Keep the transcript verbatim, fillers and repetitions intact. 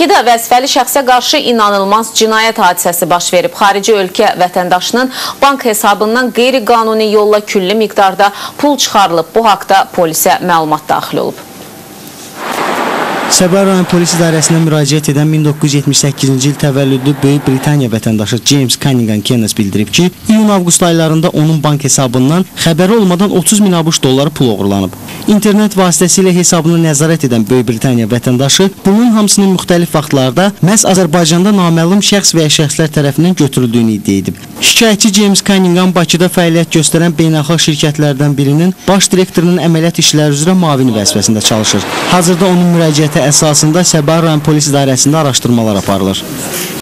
Bakıda vəzifəli şəxsə qarşı inanılmaz cinayət hadisəsi baş verib. Xarici ölkə vətəndaşının bank hesabından qeyri-qanuni yolla külli miqdarda pul çıxarılıb. Bu haqda polisə məlumat daxil olub. Səbəh rayon polis idarəsinə müraciət edən min doqquz yüz yetmiş səkkizinci il təvəllüdlü Böyük Britaniya vətəndaşı James Cunningham Keynes bildirib ki, iyun-avqust aylarında onun bank hesabından xəbəri olmadan otuz min ABŞ dolları pul oğurlanıb. İnternet vasitəsilə hesabını nəzarət edən Böyük Britaniya vətəndaşı bunun hamısının müxtəlif vaxtlarda məhz Azərbaycanda naməlum şəxs və ya şəxslər tərəfindən götürüldüyünü iddia edib. Şikayətçi James Cunningham Bakıda fəaliyyət göstərən beynəlxalq şirkətlərdən birinin baş direktorunun əməliyyat işləri üzrə müavini vəzifəsində çalışır. Hazırda onun müraciəti əsasında Səbəh rayon polis idarəsində araşdırmalar aparılır.